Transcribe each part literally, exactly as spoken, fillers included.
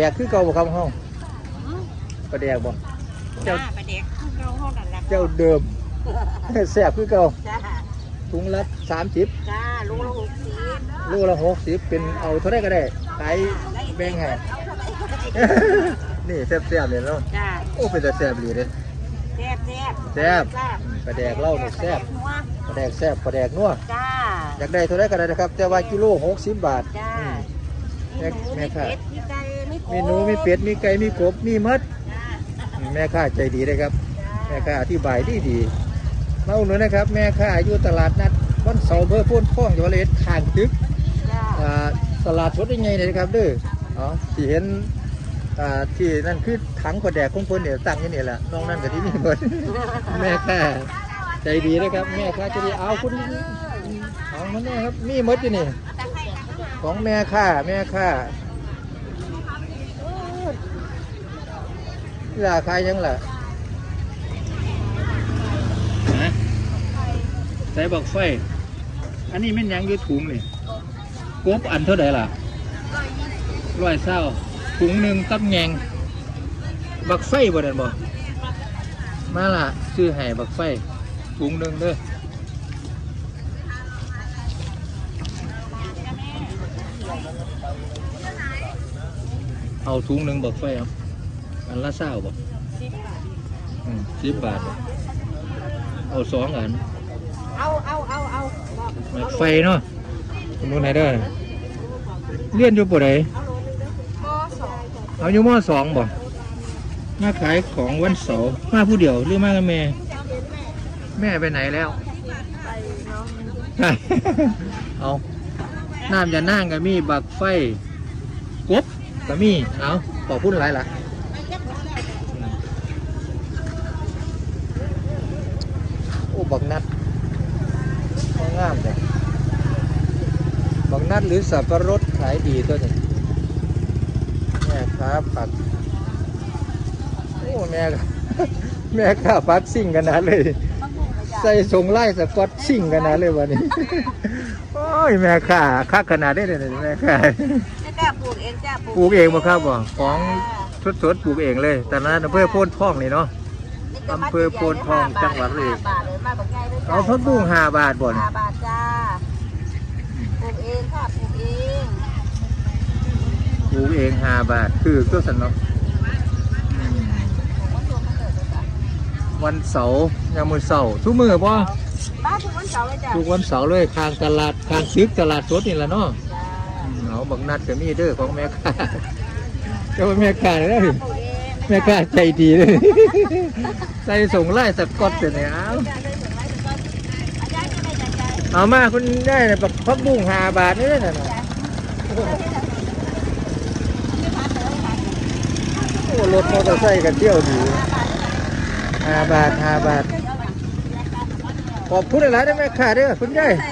กคือเก่าบ่ครับห้องปลาแดกบ่เจ้าปลาแดกคือเก่าห้องนั่นแหละเจ้าเดิมแซ่บคือเก่าถุงละสามสิบจ้าลูกละหกสิบลูกละหกสิบเป็นเอาเท่าไรก็ได้ขายแบ่งให้นี่แซ่บๆเลยเนาะโอ้เป็นแต่แซ่บดีเลยแซ่บแซ่บแซ่บปลาแดกเล่าหนุกแซ่บปลาแดกแซ่บปลาแดกนัวอยากได้เท่าไรก็ได้นะครับแต่ว่ากิโลหกสิบบาทแม่แม่ค่ะมีหนูมีเป็ดมีไก่มีกบมีมดแม่ค้าใจดีเลยครับแม่ค้าอธิบายดีดีมาอุดหนุนนะครับแม่ค้าอยู่ตลาดนัดวันเสาร์เพื่อพ่นพ่องจังหวัดเลยข้างตึกตลาดสดยังไงเลยครับเด้ออ๋อที่เห็นที่นั่นคือถังปลาแดกของคนเนี่ยตั้งอยู่นี่แหละน้องนั่นกับที่นี่หมดแม่ค้าใจดีนะครับแม่ค้าจะดีเอาคุณเอามันเนี่ยครับมีมดอยู่นี่ของแม่ค้าแม่ค้าราคายังล่ะนะใส่บักไฟอันนี้มันยังอยู่ถุงนี่กบอันเท่าไหร่ล่ะร้อยเศร้าถุงหนึ่งตับแงงบักไฟบ่ได้บ่มาล่ะซื้อให้บักไฟถุงหนึ่งเด้อเอาถุงหนึ่งบักไฟเอาอันละเศร้าบ่สิบบาทเอาสองอันเอาเอาเอาเอาบักไฟเนาะคุณดูไหนได้เลื่อนอยู่ปวดไหนเอาอยู่มอสองบ่มาขายของวันเสาร์มาผู้เดียวหรือมากับแม่แม่ไปไหนแล้วเอาน้ำจะนั่งกับมีบักไฟกบกับมีเอาขอพูดอะไรล่ะโอ้บักนัดงามเลยบักนัดหรือสับปะรดขายดีตัวนี้แม่ค้าผักโอ้แม่แม่ค้าผักซิ่งกันนะเลยใส่ส่งไล่สกอตซิ่งกันนะเลยวันนี้โอ้ยแม่ค้าคักขนาดนี้เลยแม่ค้าปลูกเองจ้าปลูกเองบ่ครับบ่ของสดๆปลูกเองเลยแต่นั้นอำเภอโพนทองนี่เนาะอำเภอโพนทองจังหวัดเลยเอาพักบุ้งห้าบาทบ่นห้าบาทจ้าปลูกเองค่ะปลูกเองปลูกเองห้าบาทคือก็สนุกวันเสาร์ยามมื้อเสาร์ทุกมื้อบ่บ้านทุกวันเสาร์เลยจ้าทุกวันเสาร์เลยข้างตลาดข้างซึกตลาดสดนี่แหละเนาะเอาบักนัดก็มีเด้อของแม่ค้าเจ้าแม่ค้าเลยแม่ค้าใจดีเลยใจส่งไล่สกอตเนี่ยเอาเอามาคุณได้เนี่ยพักบุ้งห้าบาทนี่น่ะโอ้รถมอเตอร์ไซค์กันเที่ยวดีห้าบาทห้าบาทขอบคุณอะไรได้แม่ค้าเด้อคุณยาย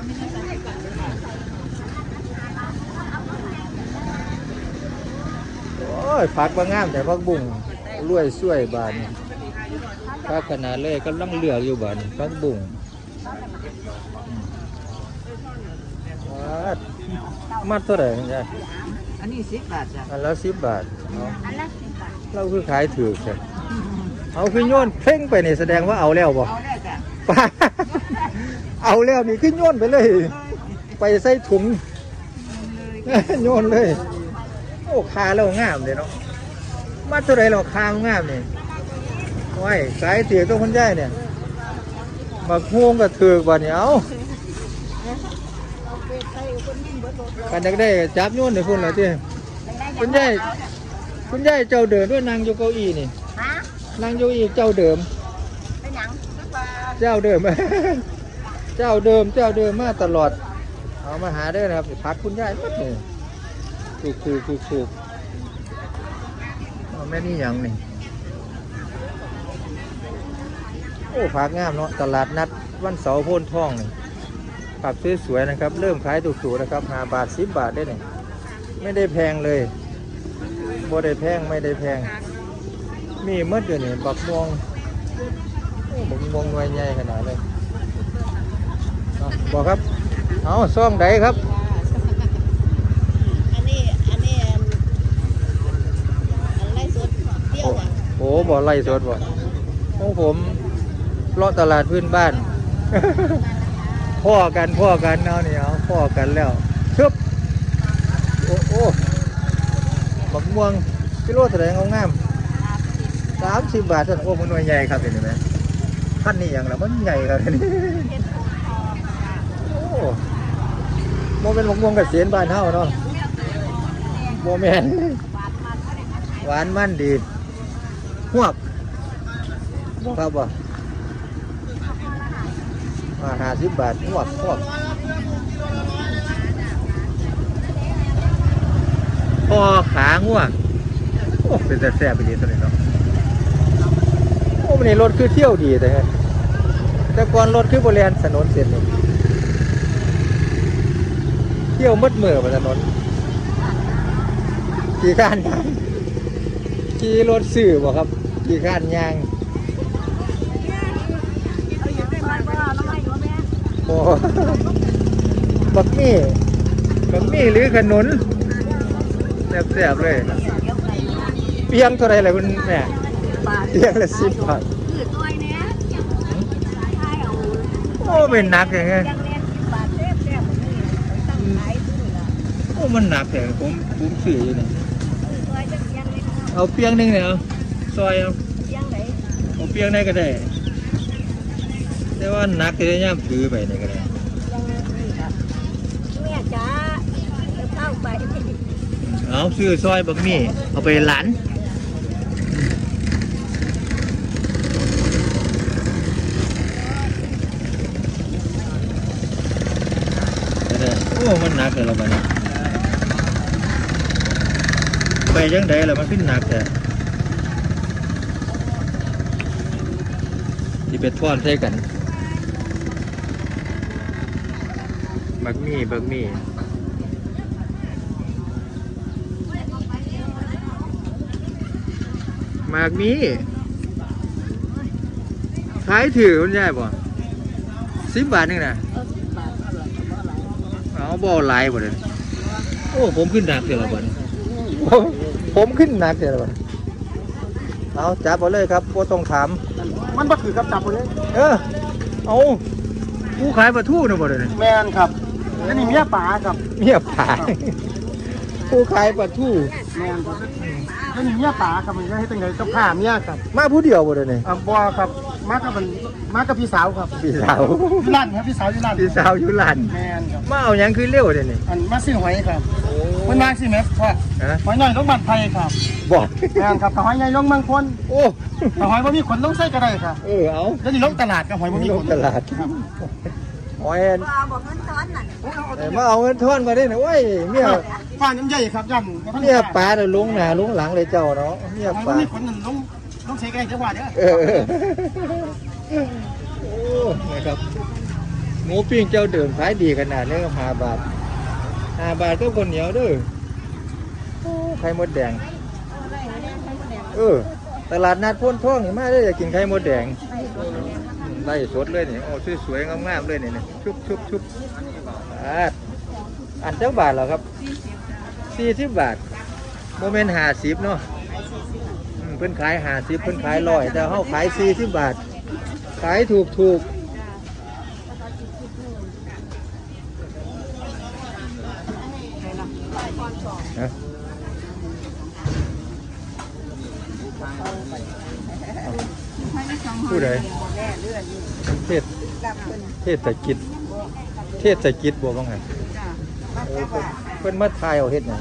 โอ้ยผักบางงามแต่พักบุ้งรวยช่วยบานผักขนาดเลยก็ลังเลือกอยู่บานพักบุ้งมัดเท่าไหร่คุณยายอันนี้สิบบาทจ้ะอันละสิบบาทอันละสิบบาทเราคือขายถือใช่เอาคือโยนเพ่งไปนี่แสดงว่าเอาแล้วบ่เอาแล้วจ้ะเอาแล้วนี่คือโยนไปเลยไปใส่ถุงโยนเลยโอ้คาแล้วงามเลยเนาะมัดเท่าไรเราคางามนี่ไว้สายเตี๋ยต้องคนใหญ่เนี่ยมาห่วงกับถือกว่านี้เอากันอยากได้จับโยนในพุ่นเลยที่คุณใหญ่คุณใหญ่เจ้าเดิมด้วยนางโยเก้าอี้นี่นางโยอีเจ้าเดิมเจ้าเดิมเจ้าเดิมเจ้าเดิมมาตลอดเอามาหาได้นะครับพักคุณใหญ่มัดเลยถูกถูกถูกถูกแม่นี่ยังนี่โอ้ผักงามเนาะตลาดนัดวันเสาร์โพนทองนี่ผักสวยๆนะครับเริ่มขายถูกๆนะครับห้าบาทสิบบาทได้เนี่ยไม่ได้แพงเลยบ่ได้แพงไม่ได้แพงมีมดอยู่นี่บักม่วงบักม่วงหน่วยใหญ่ขนาดเลยบอกครับเอาซ่องใดครับอันนี้อันนี้อ้บ่ไล่สดบ่ของผมเลาะตลาดพื้นบ้าน พ่อกันพ่อกันเอาเนี่ยเอาพ่อกันแล้วชึบโอ้โอ้บักม่วงกิโลแสดงเอางามสามสิบบาทท่านโอ้มันหน่วยใหญ่ครับเห็นไหมพันนี่อย่างละมันใหญ่ครับนี่โอ้โมเป็นบักม่วงกับเสียนบ้านเฮาเนาะโมแมนหวานมันดีหวกครับบ่มาห้าสิบบาทหวกหวกพอขาง่วงโอ้เป็นแต่แซ่บไปดีตัวนี้เนาะโอ้มันนี่รถคือเที่ยวดีแต่แต่ก่อนรถคือบริเวณถนนเส้นนี้เที่ยวมืดเมื่อบนถนนขี่ข้านยางขี่รถสื่อบ่ครับขี่ข้านยางโอ้บักมี่บักมี่หรือขนุนแซ่บๆเลยเปียงเท่าไรเลยคุณแม่เปียงละสิบบาทโอ้เป็นหนักอย่างเงี้ยโอ้มันหนักแต่ผมผมสื่ออยู่เนี่ยเอาเปียงหนึ่งเนี่ยเอาซอยเอาเอาเปียงไหนก็ได้แต่ว่าหนักแต่ย่ามถือไปนี่ก็ได้แม่จ๋าเข้าไปเอาซื้อซอยบักมี่เอาไปหลานโอ้มันหนักเลยเราไปนะไปยังไงล่ะมันขึ้นหนักแต่ที่เป็นท่อนใช้กันบักมี่บักมี่มากมีขายถือคุณยายบ่สิบบาทนึงนะเอาบ่หลายบ่เลยโอ้ผมขึ้นหนักเสียละบ่ผมขึ้นหนักเสียละบ่เอาจับไปเลยครับบ่ต้องถามมันบ่ถือกับจับไปเลยเออเอาผู้ขายปลาทูนะบ่เลยแมนครับอันนี้เมียป่าครับเมียป่าผู้ขายปลาทูแมนครับอันนี้เมียป่าครับมันจะให้ตั้งไงกับผ้าเมียครับมาผู้เดียวบ่เลยนี่อ่าบ่ครับมากับมันมากับพี่สาวครับพี่สาวอยู่ร้านครับพี่สาวอยู่ร้านพี่สาวอยู่ร้านแมนครับมาเอาหยังคือเร็วเดี๋ยวนี้อันมาซื้อหอยครับเพิ่นมาสิแม่พ่อหอยน้อยลงบ้านไผครับบ่แม่นครับหอยใหญ่ลงเมืองพลโอ้หอยบ่มีขนลงใส่ก็ได้ครับเออเอาแล้วนี่ลงตลาดกับหอยบ่มีขนลงตลาดหอยมาเอาเงินทอนมาได้หน่อยเมียฟ้าน้ำใหญ่ครับย่ำเมียปลาเนี่ยลุงหน้าลุงหลังเลยเจ้าเนาะเมียปลาบ่มีขนนั่นลงลงใส่ก็ได้จังหวัดเด้อเออโอ้นะครับหมูปิ้งเจ้าเดิมขายดีขนาดนี้ก็ห้าบาทห้าบาทก็คนเหนียวด้วยไข่มดแดงเออตลาดนัดพ้นท่องนี่มาได้อยากกินไข่มดแดงไล่สดเลยนี่โอ้สวยๆงามๆเลยนี่ชุบชุบชุบอันเจ้าบาทเหรอครับสี่สิบบาทโมเมนต์ห้าสิบเนาะเพิ่นขายห้าสิบเพิ่นขายร้อยแต่เขาขายสี่สิบบาทขายถูกถูกผู้ใดเทศเทศกิจเทศกิจบอกว่าไงเพิ่นมาทายเอาเฮ็ดหยัง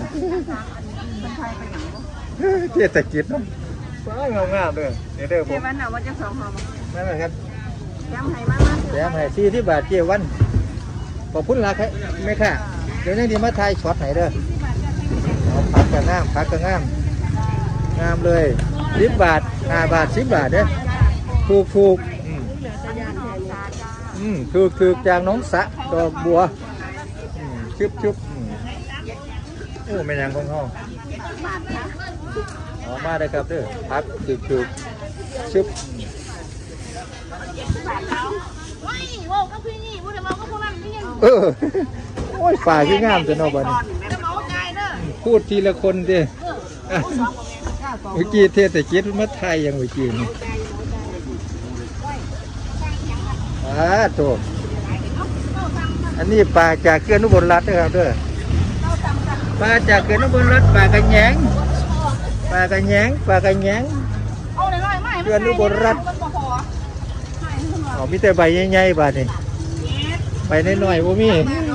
เทศกิจเนาะฟ้างามงามเลยเดี๋ยวเด้อผมวันน่ะว่าจะสองหอมนั่นแหละครับแถมให้มาแถมให้สี่สิบบาทเจ้วันขอบคุณราคาไม่ค่ะเดี๋ยวยังดีมาทายช็อตไหนเด้อเอาพักกระงามพักกระงามงามเลยสิบบาทห้าบาทสิบบาทเด้อถูกถูกอืมถูกถูกจากน้องสะดอกบัวชุบชุบโอ้ไม่ยังของเขาออกมาได้ครับเด้อพักถูกถูกชุบเออโอ้ยฝ่ายที่งามจะนอกบ้านพูดทีละคนดิเมื่อกี้เทศแต่เจ็ดมาไทยยังเมื่อกี้นี่อ่าโถอันนี้ปลาจากเขื่อนอุบลรัตน์นะครับเด้อปลาจากเขื่อนอุบลรัตน์ปลากระแยงปลากระแยงปลากระแยงเขื่อนอุบลรัตน์อ๋อมีแต่ใบใหญ่ๆบาดนี่ใบน้อยๆบ่มี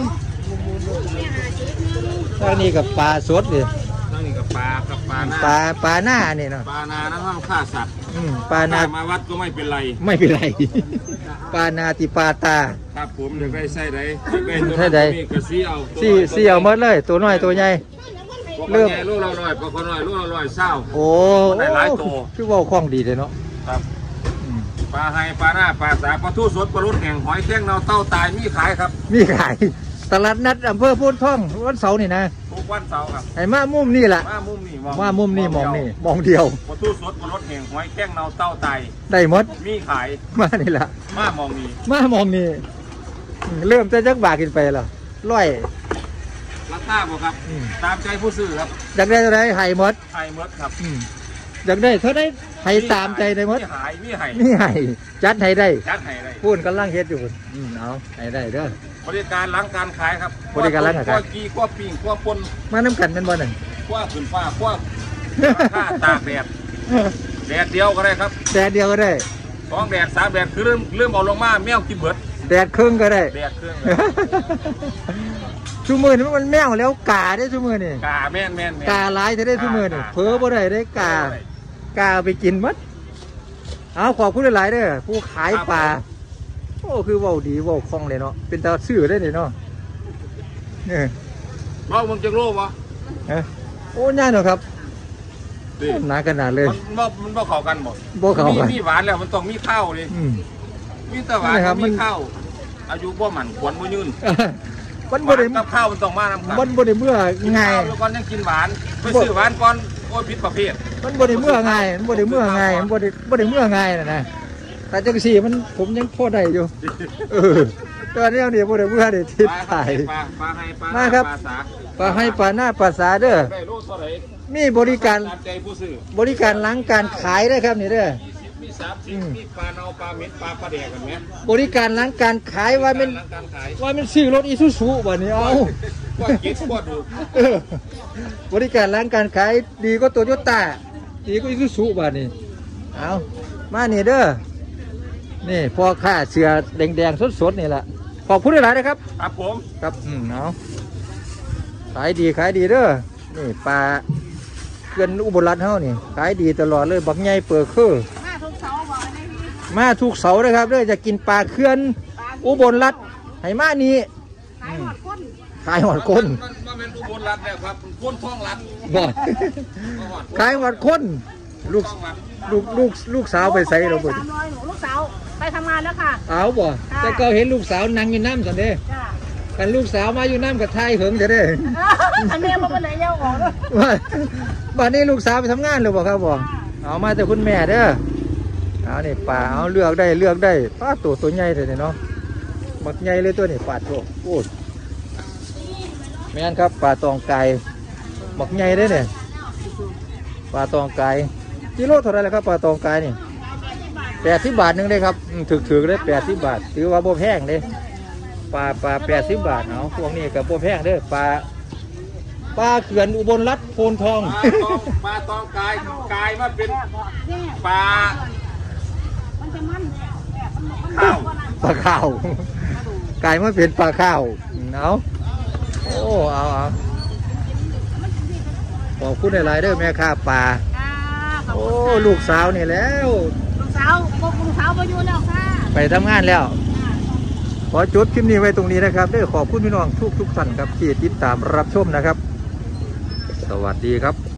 ทางนี้กับปลาสดเลยนั่งนี่กับปลากับปลาหน้าปลาปลาหน้านี่เนาะปลานานะห้ามฆ่าสัตว์อืมปลานามาวัดก็ไม่เป็นไรไม่เป็นไร ปลานาติปลาตาครับผมอยากได้ไส้ใดอยากได้ตัวไส้ใดนี้ก็ซีเอาสี่สี่เอาหมดเลย ตัวน้อยตัวใหญ่ เริ่เริ่มมลูกเราลอยปลาคนลอยลูกเราลอยเศร้าโอ้ได้หลายตัวคือว่าคล่องดีเลยเนาะครับปลาไฮปลาหน้าปลาสาปลาทูสดปลาลุ่นแห่งหอยแข้งเนาเต้าตายมีขายครับมีขายตลาดนัดอำเภอโพนท่องวันเสาร์นี่นะทุกวันเสาร์ครับไอ้มามุมนี่แหละมามุมนี่มามุมนี่มองนี่มองเดียวปลาทูสดปลาลุ่นแห่งหอยแข้งเนาเต้าตายได้หมดมีขายมานี่แหละมามองนี่มามองนี่อืมเริ่มจะจักบาทกินไปแล้วร้อยราคาบ่ครับอืมตามใจผู้ซื้อครับอยากได้เท่าไรให้หมดไฮเมิร์ดครับอืมอยากได้เท่าไรให้ตามใจได้หมดมีหายมีไห้นี่ให้จัดให้ได้จัดให้ได้พูดกันล่างเฮ็ดอยู่อืมเอาให้ได้เด้อบริการล้างการขายครับบริการล้างการขายขั้วกีขั้วปิ้งขั้วปนมาน้ำกันเป็นบ่หนึ่งขั้วขึ้นฟ้าขั้วราคาตากแดดแดดเดียวก็ได้ครับแดดเดียวก็ได้สองแดดสามแดดคือเริ่มเริ่มเอาลงมาแมวกินเบิดแดดครึ่งก็ได้แดดเครื่องเลยชั่วมือนี่มันแมวแล้วกาได้ชั่วมือนี่กาแม่นแม่นแม่นกาหลายจะได้ชั่วมือนี่เผลอบ่ได้ได้กากาไปกินมัดเอาขอบคุณหลายๆเด้อผู้ขายปลาโอ้คือเว้าดีเว้าคล่องเลยเนาะเป็นตาซื่อได้เลยเนาะเนี่ยเรามึงจะรู้ปะฮะโอ้ย่าเนาะครับดิหนาขนาดเลยมันบ่มันบ่เข้ากันหมดบ่เข้ากันมีมีหวานแล้วมันต้องมีข้าวเลยอืมมีแต่หวานนี่ครับมัมีนข้าวอายุบ่หมันขวัญบ่ยืนมันหบ่วานได้กับข้าวมันต้องมานำกันมันบ่ได้เมื่อกินง่ายข้าวแล้วก่อนยังกินหวานไปซื้อหวานก่อนโอ้ยผิดประเภทมันบ่ได้เมื่อง่ายมันบ่ได้เมื่อง่ายมันบ่ได้บ่ได้เมื่อง่ายน่ะนะแต่จังซี่มันผมยังพอได้อยู่เออตอนนี้เนี่ยบ่ได้เมื่อได้ทิศถ่ายปลาปลาให้ปลามาครับปลาสาปลาให้ปลาหน้าปลาสาเด้อได้โลเท่าไหร่มีบริการตามใจผู้ซื้อบริการล้างการขายด้วยครับนี่เด้อยี่สิบมีสามสิบมีปลาเนาปลาเม็ดปลาปลาแดกกันไหมบริการล้างการขายว่าเป็นร้านการขายว่าเป็นซื้อรถอีซูซูบ่นี่เอากว่ากินกว่าดูเออบริการล้างการขายดีก็โตโยต้าดีก็อีซูซูบ่นี่เอามานี่เด้อนี่พ่อค้าเสือแดงๆสดๆนี่แหละขอบคุณหลายๆนะครับครับผมครับอืมเอาขายดีขายดีเด้อนี่ปลาเกินอุบลรัตน์เฮานี่ขายดีตลอดเลยบักใหญ่เปิดคือมาทุกเสาร์บอกเลยพี่มาทุกเสาร์นะครับเด้อจะกินปลาเขื่อนอุบลรัตน์ให้มานี่ขายหมดก้นขายหอดคนมันมันเป็นอุบลรัฐแล้วครับมันพ้นท้องรัฐบ่ ขายหอดคนลูกท้องรัฐลูกลูกลูกสาวไปใส่เราบ่สามร้อยหนูลูกสาวไปทำงานแล้วค่ะเอาบ่แต่ก็เห็นลูกสาวนั่งอยู่น้ำสันเด้จ้ากันลูกสาวมาอยู่น้ำกับไทยเหิงจะได้อันนี้มาเป็นไหนเย้าออกเลยว่าบัดนี้ลูกสาวไปทำงานหรือบ่ครับบ่เอามาแต่คุณแม่เด้อเอานี่ป่าเอาเลือกได้เลือกได้ป้าตัวตัวใหญ่เลยเนาะบักใหญ่เลยตัวนี้ปลาโตโอ้แม่นครับปลาตองไก่บักใหญ่ได้เนี่ยปลาตองไก่กิโลเท่าไรแล้วครับปลาตองไก่นี่แปดสิบบาทหนึงเลยครับถือถือได้แปดสิบบาทถือว่าบ่แพงเลยปลาปลาแปดสิบบาทเอาพวกนี้กับบ่แพงเด้อปลาปลาเขื่อนอุบลรัตน์โพนทองปลาตองปลาตองกายกายมาเป็นปลามันจะมันเนี่ยมันมันข้าวปลาข้าวกลายมาเป็นปลาข้าวเอาโอ้เอาเอาขอบคุณหลายๆเด้อแม่ค้าปลาจ้าขอบโอ้คุณค่ะลูกสาวนี่แล้วลูกสาวลูกสาวไปอยู่แล้วค่ะไปทำงานแล้ว ขอจบคลิปนี้ไว้ตรงนี้นะครับเด้อขอบคุณพี่น้องทุกทุกๆท่านครับที่ติดตามรับชมนะครับ สวัสดีครับ